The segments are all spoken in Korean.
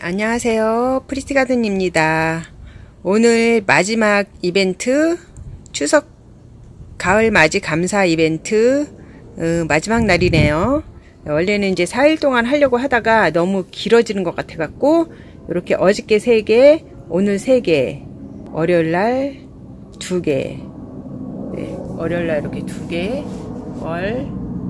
안녕하세요. 프리티가든입니다. 오늘 마지막 이벤트 추석 가을 맞이 감사 이벤트 마지막 날이네요. 원래는 이제 4일 동안 하려고 하다가 너무 길어지는 것 같아 갖고 이렇게 어저께 3개, 오늘 3개, 월요일날 2개, 네, 월요일날 이렇게 2개, 월,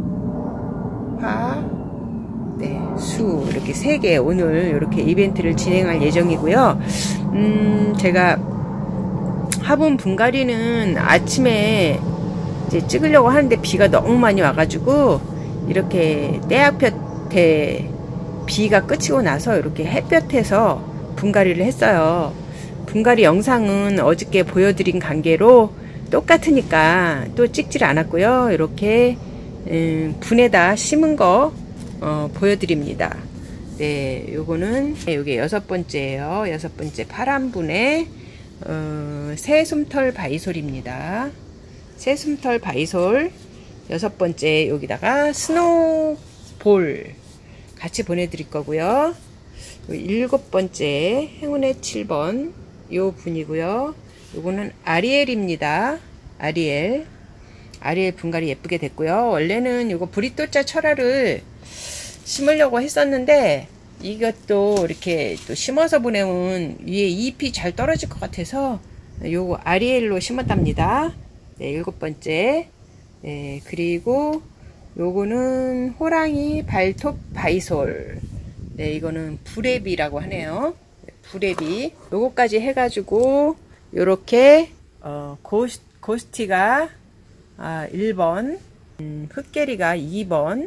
화, 네, 수 이렇게 3개 오늘 이렇게 이벤트를 진행할 예정이고요. 제가 화분 분갈이는 아침에 이제 찍으려고 하는데 비가 너무 많이 와가지고 이렇게 떼약볕에 비가 그치고 나서 이렇게 햇볕에서 분갈이를 했어요. 분갈이 영상은 어저께 보여드린 관계로 똑같으니까 또 찍질 않았고요. 이렇게 분에다 심은 거 보여드립니다. 네, 요거는 요게 6번째예요. 6번째 파란분에 새솜털 바이솔입니다. 새솜털 바이솔 6번째 여기다가 스노볼 같이 보내드릴 거고요. 7번째 행운의 7번 요 분이고요. 요거는 아리엘입니다. 아리엘 분갈이 예쁘게 됐고요. 원래는 요거 브리또자 철화를 심으려고 했었는데 이것도 이렇게 또 심어서 보내면 위에 잎이 잘 떨어질 것 같아서 요거 아리엘로 심었답니다. 네, 7번째. 네, 그리고 요거는 호랑이 발톱 바이솔. 네, 이거는 부레비라고 하네요. 부레비. 요거까지 해가지고 요렇게 고스티가 1번, 흑게리가 2번,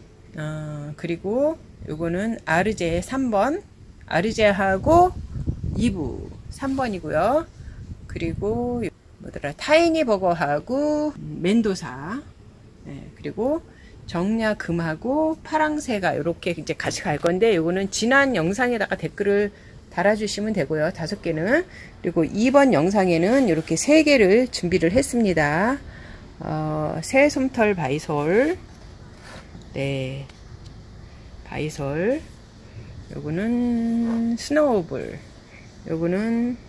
그리고 요거는 아르제 3번, 아르제하고 2부 3번이고요. 그리고 뭐더라, 타이니 버거하고 멘도사, 네, 그리고 정야금하고 파랑새가 이렇게 이제 같이 갈 건데 요거는 지난 영상에다가 댓글을 달아주시면 되고요. 5개는. 그리고 이번 영상에는 이렇게 3개를 준비를 했습니다. 새솜털 바이솔, 네, 바이솔, 요거는 스노우볼, 요거는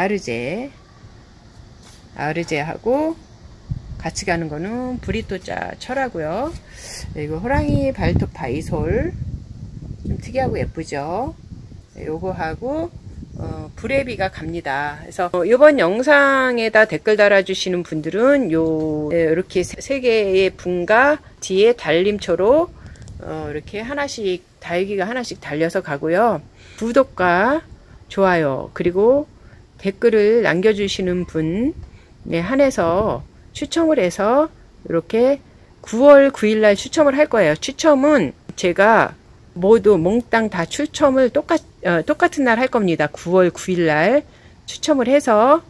아르제하고 같이 가는 거는 브리또자 철하고요. 네, 이거 호랑이 발톱 바이솔 좀 특이하고 예쁘죠. 네, 요거하고 브레비가 갑니다. 그래서 이번 영상에다 댓글 달아주시는 분들은 이렇게 3개의 분과 뒤에 달림초로 이렇게 하나씩 달기가 하나씩 달려서 가고요. 구독과 좋아요 그리고 댓글을 남겨주시는 분에 한해서 추첨을 해서 이렇게 9월 9일날 추첨을 할 거예요. 추첨은 제가 모두 몽땅 다 추첨을 똑같은 날 할 겁니다. 9월 9일날 추첨을 해서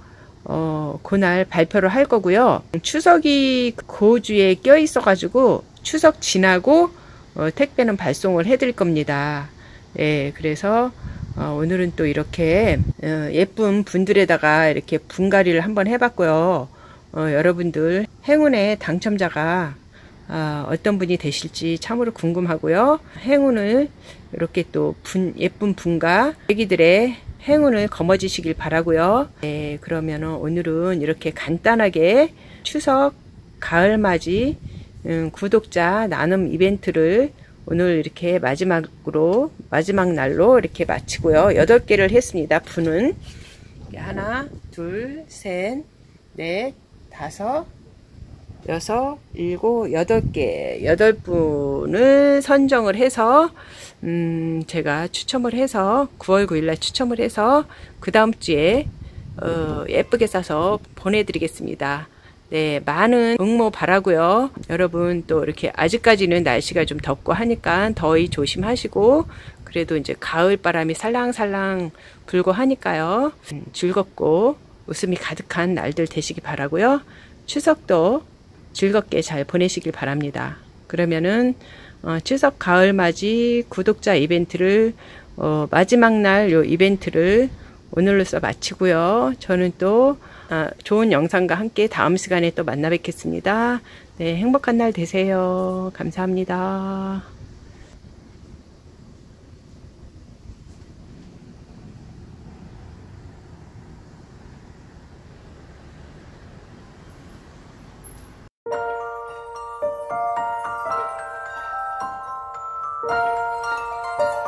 그날 발표를 할 거고요. 추석이 그 주에 껴 있어 가지고 추석 지나고 택배는 발송을 해 드릴 겁니다. 네, 그래서 오늘은 또 이렇게 예쁜 분들에다가 이렇게 분갈이를 한번 해봤고요. 여러분들 행운의 당첨자가 어떤 분이 되실지 참으로 궁금하고요. 행운을 이렇게 또 예쁜 분과 애기들의 행운을 거머쥐시길 바라고요. 네, 그러면 오늘은 이렇게 간단하게 추석 가을맞이 구독자 나눔 이벤트를 오늘 이렇게 마지막 날로 이렇게 마치고요. 8개를 했습니다. 분은 하나, 둘, 셋, 넷, 5, 6, 7, 8개 8분을 선정을 해서 제가 추첨을 해서 9월 9일날 추첨을 해서 그 다음 주에 예쁘게 싸서 보내드리겠습니다. 네, 많은 응모 바라고요. 여러분 또 이렇게 아직까지는 날씨가 좀 덥고 하니까 더위 조심하시고 그래도 이제 가을 바람이 살랑살랑 불고 하니까요. 즐겁고 웃음이 가득한 날들 되시기 바라고요. 추석도 즐겁게 잘 보내시길 바랍니다. 그러면은 추석 가을맞이 구독자 이벤트를 마지막 날 요 이벤트를 오늘로써 마치고요. 저는 또 좋은 영상과 함께 다음 시간에 또 만나 뵙겠습니다. 네, 행복한 날 되세요. 감사합니다.